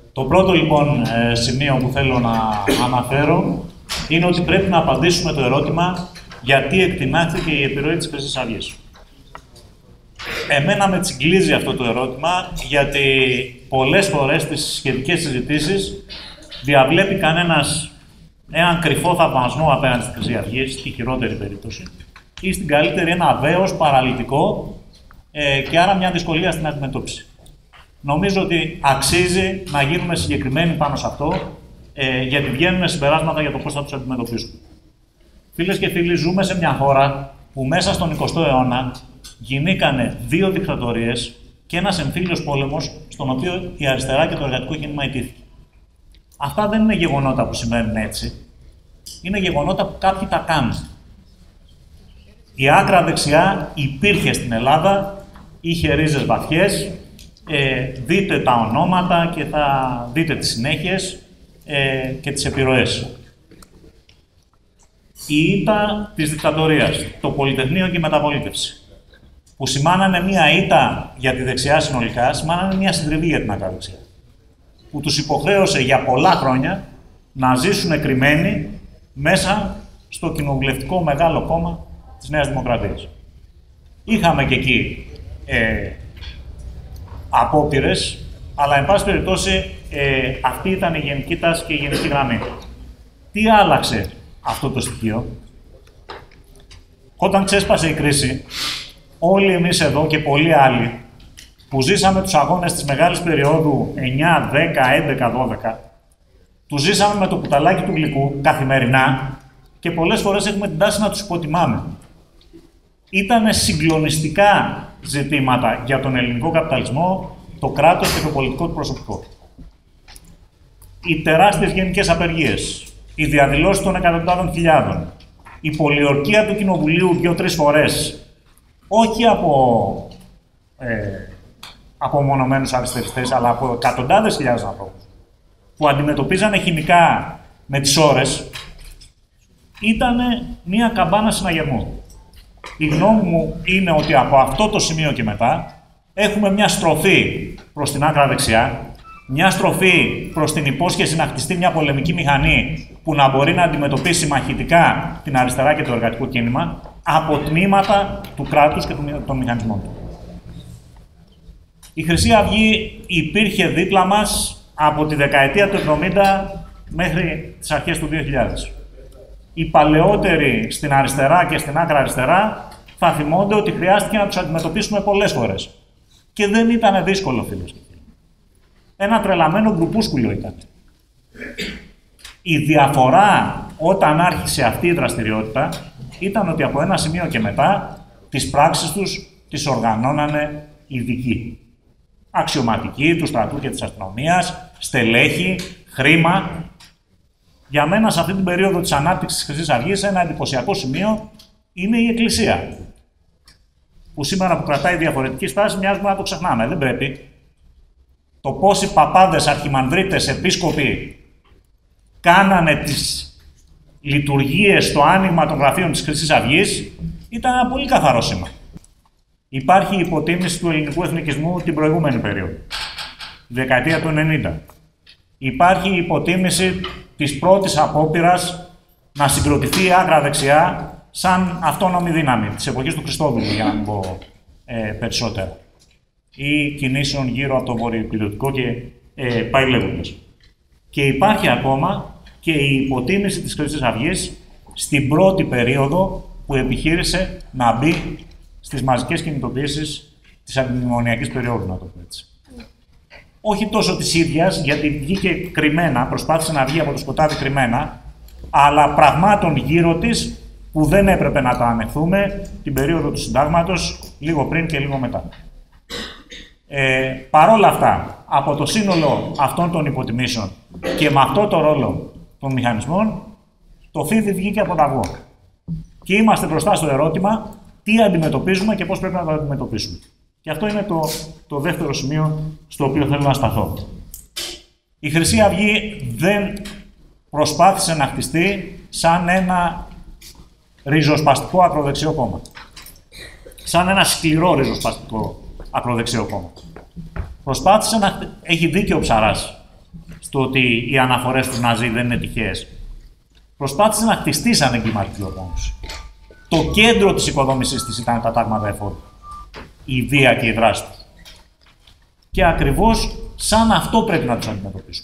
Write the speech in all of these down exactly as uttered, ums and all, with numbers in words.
Το πρώτο λοιπόν σημείο που θέλω να αναφέρω είναι ότι πρέπει να απαντήσουμε το ερώτημα γιατί εκτινάχθηκε η επιρροή της Χρυσής Αυγής. Εμένα με τσιγκλίζει αυτό το ερώτημα, γιατί πολλές φορές στις σχετικές συζητήσεις διαβλέπει κανένας έναν κρυφό θαυμασμό απέναντι στη Χρυσή Αυγή, στη χειρότερη περίπτωση, ή στην καλύτερη ένα δέος παραλυτικό ε, και άρα μια δυσκολία στην αντιμετώπιση. Νομίζω ότι αξίζει να γίνουμε συγκεκριμένοι πάνω σε αυτό, ε, γιατί βγαίνουν συμπεράσματα για το πώς θα τους αντιμετωπίσουμε. Φίλες και φίλοι, ζούμε σε μια χώρα που μέσα στον εικοστό αιώνα γινήκανε δύο δικτατορίες και ένας εμφύλιος πόλεμος, στον οποίο η αριστερά και το εργατικό κίνημα ιτήθηκε. Αυτά δεν είναι γεγονότα που σημαίνουν έτσι. Είναι γεγονότα που κάποιοι τα κάνουν. Η άκρα δεξιά υπήρχε στην Ελλάδα, είχε ρίζες βαθιές, ε, δείτε τα ονόματα και θα δείτε τις συνέχειες ε, και τις επιρροές. Η ήττα της δικτατορίας, το Πολυτεχνείο και η Μεταπολίτευση, που σημάνανε μία ήττα για τη δεξιά συνολικά, σημάνανε μία συντριβή για την ακραδεξιά, που τους υποχρέωσε για πολλά χρόνια να ζήσουν κρυμμένοι μέσα στο κοινοβουλευτικό μεγάλο κόμμα της Νέας Δημοκρατίας. Είχαμε και εκεί ε, απόπειρες, αλλά εν πάση περιπτώσει ε, αυτή ήταν η γενική τάση και η γενική γραμμή. Τι άλλαξε αυτό το στοιχείο? Όταν ξέσπασε η κρίση, όλοι εμείς εδώ και πολλοί άλλοι που ζήσαμε τους αγώνες της μεγάλης περίοδου εννιά, δέκα, έντεκα, δώδεκα, τους ζήσαμε με το κουταλάκι του γλυκού καθημερινά και πολλές φορές έχουμε την τάση να τους υποτιμάμε. Ήτανε συγκλονιστικά ζητήματα για τον ελληνικό καπιταλισμό, το κράτος και το πολιτικό του προσωπικό. Οι τεράστιες γενικές απεργίες, οι διαδηλώσεις των εκατοντάδων χιλιάδων, η πολιορκία του Κοινοβουλίου δύο-τρεις φορές, όχι από ε, απομονωμένους αριστεριστές, αλλά από εκατοντάδες χιλιάδες ανθρώπους, που αντιμετωπίζανε χημικά με τις ώρες, ήταν μια καμπάνα συναγερμού. Η γνώμη μου είναι ότι από αυτό το σημείο και μετά έχουμε μια στροφή προς την άκρα δεξιά, μια στροφή προς την υπόσχεση να χτιστεί μια πολεμική μηχανή που να μπορεί να αντιμετωπίσει μαχητικά την αριστερά και το εργατικό κίνημα από τμήματα του κράτους και των μηχανισμών του. Η Χρυσή Αυγή υπήρχε δίπλα μας από τη δεκαετία του εβδομήντα μέχρι τις αρχές του δύο χιλιάδες. Οι παλαιότεροι στην αριστερά και στην άκρα αριστερά θα θυμώνται ότι χρειάστηκε να τους αντιμετωπίσουμε πολλές φορές. Και δεν ήταν δύσκολο, φίλος. Ένα τρελαμένο γκρουπούσκουλο ήταν. Η διαφορά όταν άρχισε αυτή η δραστηριότητα ήταν ότι από ένα σημείο και μετά τις πράξεις τους τις οργανώνανε ειδικοί. Αξιωματικοί του στρατού και της αστυνομίας, στελέχη, χρήμα. Για μένα, σε αυτή την περίοδο της ανάπτυξης της Χρυσής Αυγής, ένα εντυπωσιακό σημείο είναι η Εκκλησία. Που σήμερα που κρατάει διαφορετική στάση, μοιάζουμε να το ξεχνάμε. Δεν πρέπει. Το πόσοι παπάδες, αρχιμανδρίτες, επίσκοποι κάνανε τις λειτουργίες στο άνοιγμα των γραφείων της Χρυσής Αυγής ήταν ένα πολύ καθαρό σήμα. Υπάρχει η υποτίμηση του ελληνικού εθνικισμού την προηγούμενη περίοδο, τη δεκαετία του ενενήντα. Υπάρχει η υποτίμηση της πρώτης απόπειρας να συγκροτηθεί η άκρα δεξιά σαν αυτόνομη δύναμη της εποχής του Χριστόδουλου, για να μην πω ε, περισσότερα. Ή κινήσεων γύρω από το βορειοεκλειωτικό και ε, πάει λέγοντας. Και υπάρχει ακόμα και η υποτίμηση της Χρυσής Αυγής στην πρώτη περίοδο που επιχείρησε να μπει στις μαζικές κινητοποιήσεις της αντιμνημονιακής περίοδου, να το πω έτσι. Όχι τόσο της ίδιας, γιατί βγήκε κρυμμένα, προσπάθησε να βγει από το σκοτάδι κρυμμένα, αλλά πραγμάτων γύρω της που δεν έπρεπε να τα ανεχθούμε την περίοδο του συντάγματος, λίγο πριν και λίγο μετά. Ε, παρόλα αυτά, από το σύνολο αυτών των υποτιμήσεων και με αυτό το ρόλο των μηχανισμών, το φίδι βγήκε από τα αυγό. Και είμαστε μπροστά στο ερώτημα τι αντιμετωπίζουμε και πώς πρέπει να το αντιμετωπίσουμε. Και αυτό είναι το, το δεύτερο σημείο στο οποίο θέλω να σταθώ. Η Χρυσή Αυγή δεν προσπάθησε να χτιστεί σαν ένα ριζοσπαστικό ακροδεξιό κόμμα. Σαν ένα σκληρό ριζοσπαστικό ακροδεξιό κόμμα. Προσπάθησε να... Έχει δίκιο ο Ψαράς. στο ότι οι αναφορές του Ναζί δεν είναι τυχαίες. Προσπάθησε να χτιστεί σαν εγκληματική οργάνωση. Το κέντρο της οικοδόμησής της ήταν τα τάγματα εφόρου. Η βία και η δράση του. Και ακριβώς σαν αυτό πρέπει να τους αντιμετωπίσουμε.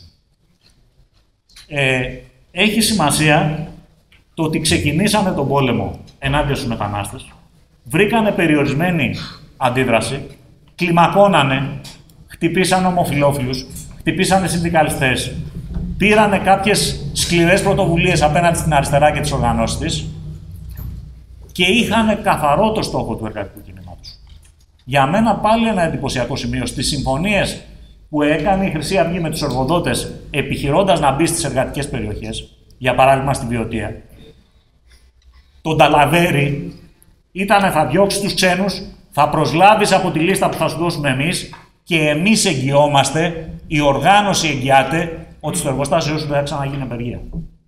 Ε, έχει σημασία το ότι ξεκινήσανε τον πόλεμο ενάντια στους μετανάστες, βρήκανε περιορισμένη αντίδραση, κλιμακώνανε, χτυπήσανε ομοφυλόφιλους, χτυπήσανε συνδικαλιστές, πήρανε κάποιες σκληρές πρωτοβουλίες απέναντι στην αριστερά και τις οργανώσεις της και είχαν καθαρό το στόχο του εργατικού κινήματος. Για μένα πάλι ένα εντυπωσιακό σημείο στις συμφωνίες που έκανε η Χρυσή Αυγή με τους εργοδότες επιχειρώντας να μπει στις εργατικές περιοχές, για παράδειγμα στη Βιωτία, τον Ταλαβέρη ήταν θα διώξεις τους ξένους, θα προσλάβεις από τη λίστα που θα σου δώσουμε εμείς και εμείς εγγυόμαστε, η οργάνωση εγγυάται ότι στο εργοστάσιο σου δεν θα ξαναγίνει απεργία.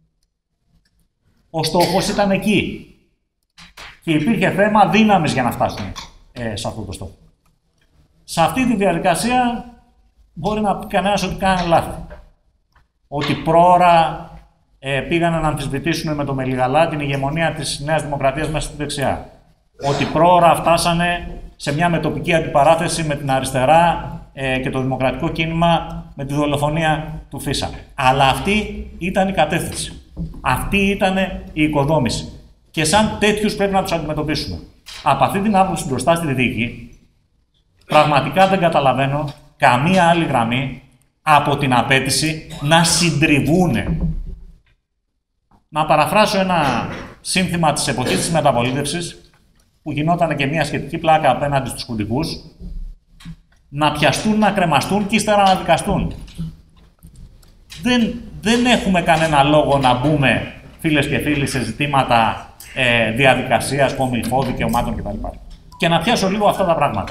Ο στόχος ήταν εκεί. Και υπήρχε θέμα δύναμης για να φτάσουμε ε, σε αυτό το στόχο. Σε αυτή τη διαδικασία μπορεί να πει κανένας ότι κάνει λάθη. Ότι πρόωρα ε, πήγανε να αμφισβητήσουν με το Μελιγαλά την ηγεμονία της Νέας Δημοκρατίας μέσα στη δεξιά. Ότι πρόωρα φτάσανε σε μια μετοπική αντιπαράθεση με την αριστερά ε, και το δημοκρατικό κίνημα με τη δολοφονία του Φίσα. Αλλά αυτή ήταν η κατεύθυνση. Αυτή ήταν η οικοδόμηση. Και σαν τέτοιους πρέπει να τους αντιμετωπίσουμε. Από αυτή την άποψη μπροστά στη δίκη, πραγματικά δεν καταλαβαίνω καμία άλλη γραμμή από την απέτηση να συντριβούνε. Να παραφράσω ένα σύνθημα της εποχής της μεταπολίτευσης, που γινόταν και μια σχετική πλάκα απέναντι στους χουντικούς, να πιαστούν, να κρεμαστούν και ύστερα να δικαστούν. Δεν, δεν έχουμε κανένα λόγο να μπούμε, φίλες και φίλοι, σε ζητήματα ε, διαδικασίας, κομιλφό, δικαιωμάτων κτλ. Και να πιάσω λίγο αυτά τα πράγματα.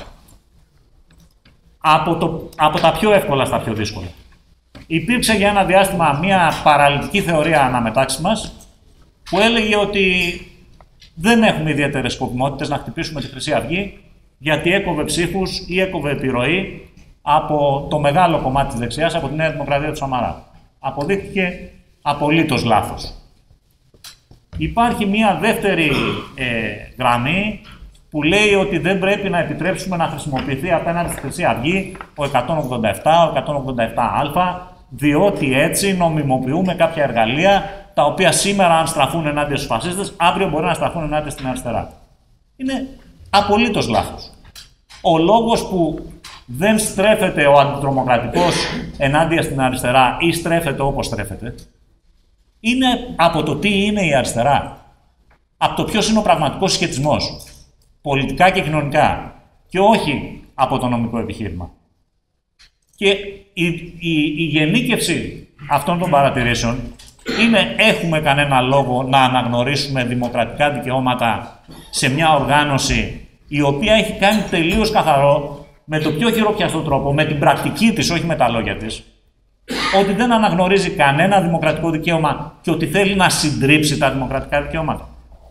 Από, το, από τα πιο εύκολα στα πιο δύσκολα. Υπήρξε για ένα διάστημα μια παραλυτική θεωρία αναμετάξι μας, που έλεγε ότι δεν έχουμε ιδιαίτερες σκοπιμότητες να χτυπήσουμε τη Χρυσή Αυγή, γιατί έκοβε ψήφους ή έκοβε επιρροή από το μεγάλο κομμάτι της δεξιάς, από τη Νέα Δημοκρατία του Σαμαρά. Αποδείχθηκε απολύτως λάθος. Υπάρχει μια δεύτερη ε, γραμμή που λέει ότι δεν πρέπει να επιτρέψουμε να χρησιμοποιηθεί απέναντι στη Χρυσή Αυγή ο εκατόν ογδόντα επτά, ο εκατόν ογδόντα επτά α, διότι έτσι νομιμοποιούμε κάποια εργαλεία τα οποία σήμερα αν στραφούν ενάντια στους φασίστες, αύριο μπορεί να στραφούν ενάντια στην αριστερά. Είναι απολύτως λάθος. Ο λόγος που δεν στρέφεται ο αντιτρομοκρατικός ενάντια στην αριστερά ή στρέφεται όπως στρέφεται, είναι από το τι είναι η αριστερά. Από το ποιος είναι ο πραγματικός συσχετισμός, πολιτικά και κοινωνικά, και όχι από το νομικό επιχείρημα. Και η, η, η γενίκευση αυτών των παρατηρήσεων είναι έχουμε κανένα λόγο να αναγνωρίσουμε δημοκρατικά δικαιώματα σε μια οργάνωση η οποία έχει κάνει τελείως καθαρό, με το πιο χειροπιαστό τρόπο, με την πρακτική της, όχι με τα λόγια της, ότι δεν αναγνωρίζει κανένα δημοκρατικό δικαίωμα και ότι θέλει να συντρίψει τα δημοκρατικά δικαιώματα.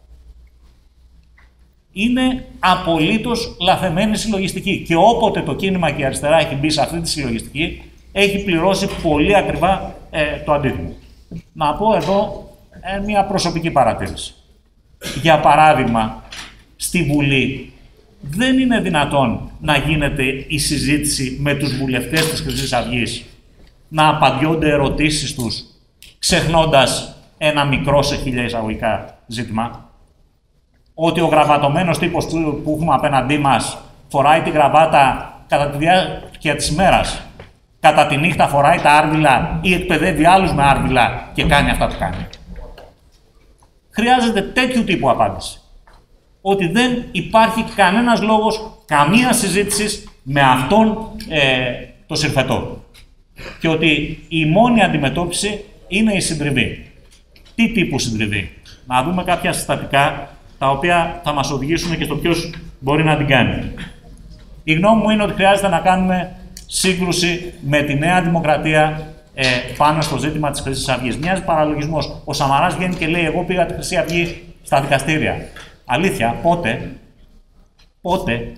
Είναι απολύτως λαθεμένη συλλογιστική. Και όποτε το κίνημα και η αριστερά έχει μπει σε αυτή τη συλλογιστική, έχει πληρώσει πολύ ακριβά ε, το αντίτιμο. Να πω εδώ ε, μια προσωπική παρατήρηση. Για παράδειγμα, στη Βουλή δεν είναι δυνατόν να γίνεται η συζήτηση με τους βουλευτές της Χρυσής Αυγής, να απαντιόνται ερωτήσεις τους, ξεχνώντας ένα μικρό σε χίλια εισαγωγικά ζήτημα. Ότι ο γραβατωμένος τύπος που έχουμε απέναντί μας φοράει τη γραβάτα κατά τη διάρκεια της ημέρας, κατά τη νύχτα φοράει τα άρδιλα ή εκπαιδεύει άλλους με άρδιλα και κάνει αυτά που κάνει. Χρειάζεται τέτοιου τύπου απάντηση. Ότι δεν υπάρχει κανένας λόγος, καμία συζήτηση με αυτόν ε, το συρφετό. Και ότι η μόνη αντιμετώπιση είναι η συντριβή. Τι τύπου συντριβή? Να δούμε κάποια συστατικά τα οποία θα μας οδηγήσουν και στο ποιος μπορεί να την κάνει. Η γνώμη μου είναι ότι χρειάζεται να κάνουμε σύγκρουση με τη Νέα Δημοκρατία ε, πάνω στο ζήτημα της Χρυσής Αυγής. Μοιάζει παραλογισμός. Ο Σαμαράς βγαίνει και λέει: εγώ πήγα τη Χρυσή Αυγή στα δικαστήρια. Αλήθεια, πότε, πότε.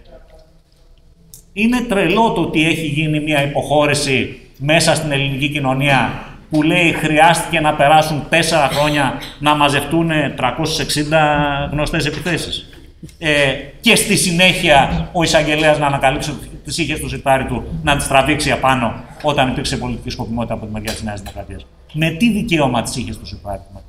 Είναι τρελό το ότι έχει γίνει μια υποχώρηση μέσα στην ελληνική κοινωνία που λέει χρειάστηκε να περάσουν τέσσερα χρόνια να μαζευτούν τριακόσιες εξήντα γνωστές επιθέσεις. Ε, και στη συνέχεια ο εισαγγελέας να ανακαλύψει τις είχε στο σιρτάρι του, να τις τραβήξει απάνω όταν υπήρξε πολιτική σκοπιμότητα από τη μεριά της Νέας Δημοκρατίας. Με τι δικαίωμα τις είχε στο σιρτάρι του?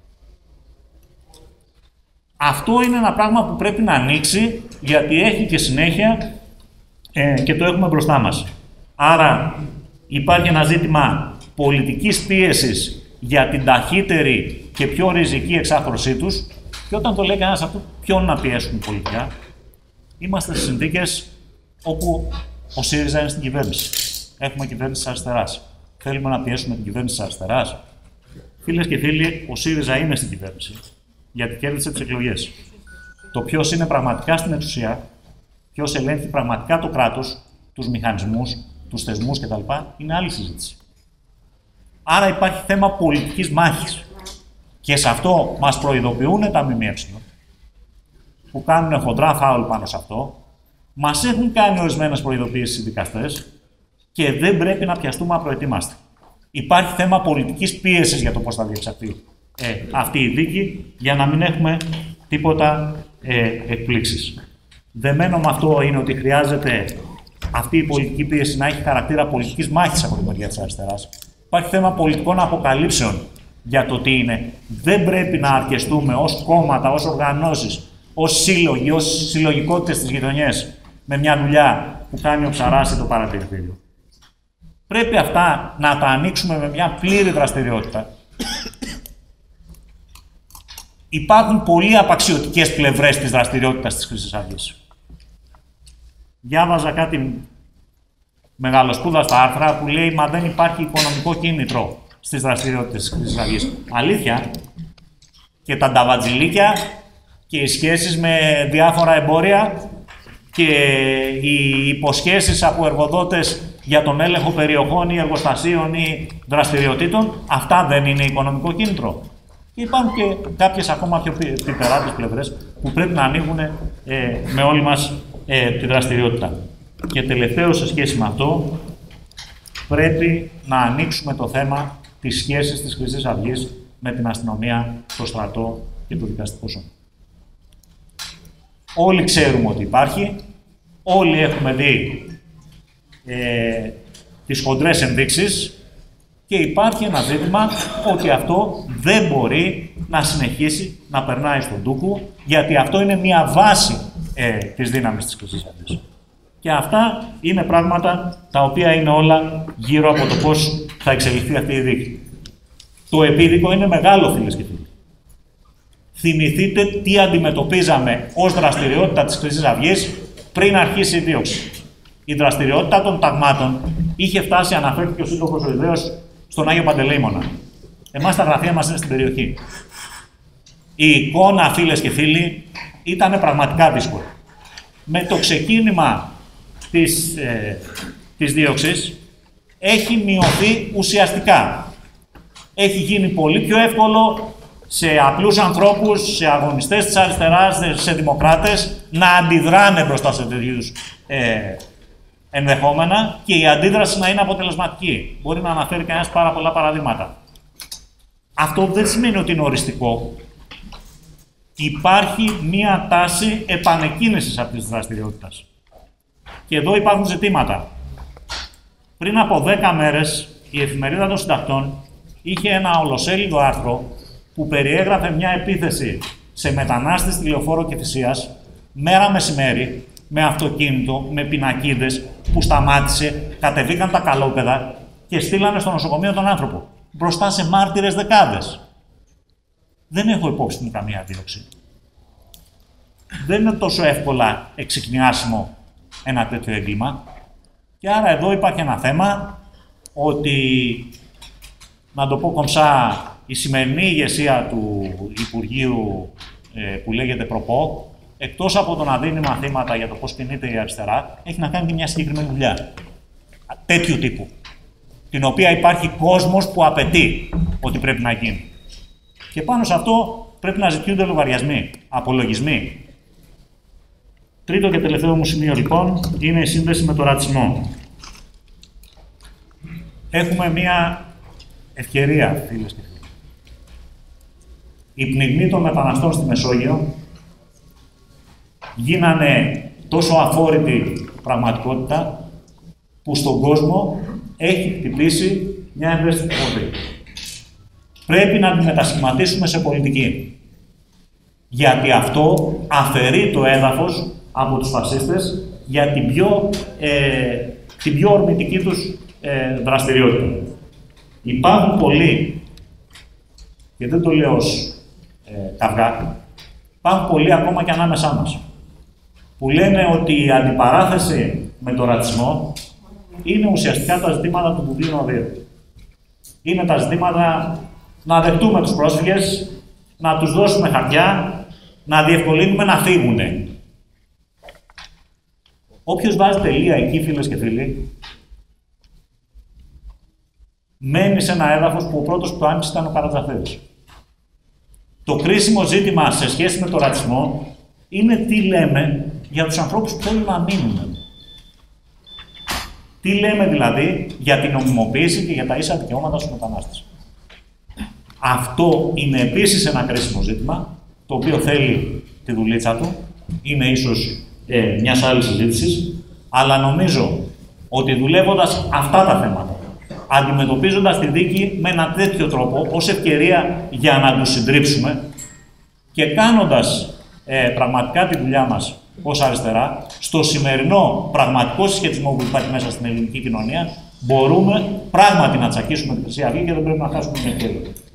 Αυτό είναι ένα πράγμα που πρέπει να ανοίξει, γιατί έχει και συνέχεια ε, και το έχουμε μπροστά μας. Άρα υπάρχει ένα ζήτημα πολιτικής πίεσης για την ταχύτερη και πιο ριζική εξάθρωσή τους. Και όταν το λέει κανένας αυτό, ποιον να πιέσουμε πολιτικά? Είμαστε στις συνθήκες όπου ο ΣΥΡΙΖΑ είναι στην κυβέρνηση. Έχουμε κυβέρνηση της αριστεράς. Θέλουμε να πιέσουμε την κυβέρνηση της αριστεράς? Φίλες και φίλοι, ο ΣΥΡΙΖΑ είναι στην κυβέρνηση, γιατί κέρδισε τις εκλογές. Το ποιος είναι πραγματικά στην εξουσία, ποιος ελέγχει πραγματικά το κράτος, τους μηχανισμούς, τους θεσμούς κτλ., είναι άλλη συζήτηση. Άρα υπάρχει θέμα πολιτικής μάχης. Και σε αυτό μας προειδοποιούν τα ΜΜΕ, που κάνουν χοντρά φάουλ πάνω σε αυτό. Μας έχουν κάνει ορισμένες προειδοποιήσεις οι δικαστές και δεν πρέπει να πιαστούμε απροετοίμαστοι. Υπάρχει θέμα πολιτικής πίεσης για το πώς θα διεξαχθεί ε, αυτή η δίκη, για να μην έχουμε τίποτα ε, εκπλήξεις. Δεμένο με αυτό είναι ότι χρειάζεται αυτή η πολιτική πίεση να έχει χαρακτήρα πολιτικής μάχης από την μεριά της αριστεράς. Υπάρχει θέμα πολιτικών αποκαλύψεων για το τι είναι. Δεν πρέπει να αρκεστούμε ως κόμματα, ως οργανώσεις, ως σύλλογοι, ως συλλογικότητες στις γειτονιές με μια δουλειά που κάνει ο Ψαράς ή το παρατηρητήριο. Πρέπει αυτά να τα ανοίξουμε με μια πλήρη δραστηριότητα. Υπάρχουν πολύ απαξιωτικές πλευρές της δραστηριότητας της Χρυσής Αυγής. Διάβαζα κάτι μεγαλοσπούδαστα άρθρα που λέει «Μα δεν υπάρχει οικονομικό κίνητρο στις δραστηριότητες της Χρυσής Αυγής». Αλήθεια. Και τα νταβατζιλίκια και οι σχέσεις με διάφορα εμπόρια και οι υποσχέσεις από εργοδότες για τον έλεγχο περιοχών ή εργοστασίων ή δραστηριοτήτων, αυτά δεν είναι οικονομικό κίνητρο? Και υπάρχουν και κάποιες ακόμα πιο πιπεράτες πλευρές που πρέπει να ανοίγουν ε, με όλη μας ε, τη δραστηριότητα. Και τελευταίο σε σχέση με αυτό, πρέπει να ανοίξουμε το θέμα της σχέσης της Χρυσής Αυγής με την αστυνομία, το στρατό και το δικαστικό σώμα. Όλοι ξέρουμε ότι υπάρχει, όλοι έχουμε δει ε, τις χοντρές ενδείξεις και υπάρχει ένα ζήτημα ότι αυτό δεν μπορεί να συνεχίσει να περνάει στον τούκο, γιατί αυτό είναι μια βάση ε, της δύναμης της Χρυσής Αυγής. Και αυτά είναι πράγματα τα οποία είναι όλα γύρω από το πώς θα εξελιχθεί αυτή η δίκη. Το επίδικο είναι μεγάλο, φίλες και φίλοι. Θυμηθείτε τι αντιμετωπίζαμε ως δραστηριότητα της Χρυσής Αυγής πριν αρχίσει η δίωξη. Η δραστηριότητα των ταγμάτων είχε φτάσει, αναφέρθηκε ο σύντροφος ο Ιδέος, στον Άγιο Παντελεήμονα. Εμάς τα γραφεία μας είναι στην περιοχή. Η εικόνα, φίλες και φίλοι, ήταν πραγματικά δύσκολη. Με το ξεκίνημα της, ε, της δίωξης έχει μειωθεί ουσιαστικά. Έχει γίνει πολύ πιο εύκολο σε απλούς ανθρώπους, σε αγωνιστές της αριστεράς, σε δημοκράτες, να αντιδράνε μπροστά σε τέτοιους ε, ενδεχόμενα και η αντίδραση να είναι αποτελεσματική. Μπορεί να αναφέρει κανένας πάρα πολλά παραδείγματα. Αυτό δεν σημαίνει ότι είναι οριστικό. Υπάρχει μία τάση επανεκκίνησης αυτής της δραστηριότητας. Και εδώ υπάρχουν ζητήματα. Πριν από δέκα μέρες, η Εφημερίδα των Συντακτών είχε ένα ολοσέλιδο άρθρο που περιέγραφε μια επίθεση σε μετανάστες στη Λεωφόρο Κηφισίας, μέρα μεσημέρι, με αυτοκίνητο, με πινακίδες, που σταμάτησε, κατεβήκαν τα καλόπεδα και στείλανε στο νοσοκομείο τον άνθρωπο, μπροστά σε μάρτυρες δεκάδες. Δεν έχω υπόψη μου καμία δίωξη. Δεν είναι τόσο εύκολα εξυκνιάσιμο ένα τέτοιο έγκλημα. Και άρα εδώ υπάρχει ένα θέμα ότι, να το πω κομψά, η σημερινή ηγεσία του Υπουργείου ε, που λέγεται Προπό, εκτός από το να δίνει μαθήματα για το πώς κινείται η αριστερά, έχει να κάνει και μια συγκεκριμένη δουλειά. Τέτοιου τύπου. Την οποία υπάρχει κόσμος που απαιτεί ότι πρέπει να γίνει. Και πάνω σε αυτό πρέπει να ζητιούνται λογαριασμοί, απολογισμοί. Τρίτο και τελευταίο μου σημείο, λοιπόν, είναι η σύνδεση με το ρατσισμό. Έχουμε μία ευκαιρία, φίλες και φίλοι. Οι πνιγμοί των μεταναστών στη Μεσόγειο γίνανε τόσο αφόρητη πραγματικότητα που στον κόσμο έχει χτυπήσει μια ευαίσθητη ποδή. Πρέπει να την μετασχηματίσουμε σε πολιτική. Γιατί αυτό αφαιρεί το έδαφος από τους φασίστες για την πιο, ε, την πιο ορμητική τους ε, δραστηριότητα. Υπάρχουν πολλοί, και δεν το λέω ως ε, καυγά, υπάρχουν πολλοί ακόμα και ανάμεσά μας, που λένε ότι η αντιπαράθεση με τον ρατσισμό είναι ουσιαστικά τα ζητήματα του Δουβλίνου δύο. Είναι τα ζητήματα να δεχτούμε τους πρόσφυγες, να τους δώσουμε χαρτιά, να διευκολύνουμε να φύγουνε. Όποιος βάζει τελεία εκεί, φίλες και φίλοι, μένει σε ένα έδαφος που ο πρώτος που το άνοιξε ήταν ο Καρατζαφέρης. Το κρίσιμο ζήτημα σε σχέση με τον ρατσισμό είναι τι λέμε για τους ανθρώπους που θέλουν να μείνουν. Τι λέμε δηλαδή για την νομιμοποίηση και για τα ίσα δικαιώματα στους μετανάστες. Αυτό είναι επίσης ένα κρίσιμο ζήτημα, το οποίο θέλει τη δουλίτσα του, είναι ίσως ε, μιας άλλης συζήτησης, αλλά νομίζω ότι δουλεύοντας αυτά τα θέματα, αντιμετωπίζοντας τη δίκη με ένα τέτοιο τρόπο, ως ευκαιρία για να τους συντρίψουμε και κάνοντας ε, πραγματικά τη δουλειά μας ως αριστερά, στο σημερινό πραγματικό συσχετισμό που υπάρχει μέσα στην ελληνική κοινωνία, μπορούμε πράγματι να τσακίσουμε τη Χρυσή Αυγή και δεν πρέπει να χάσουμε την ευκαιρία.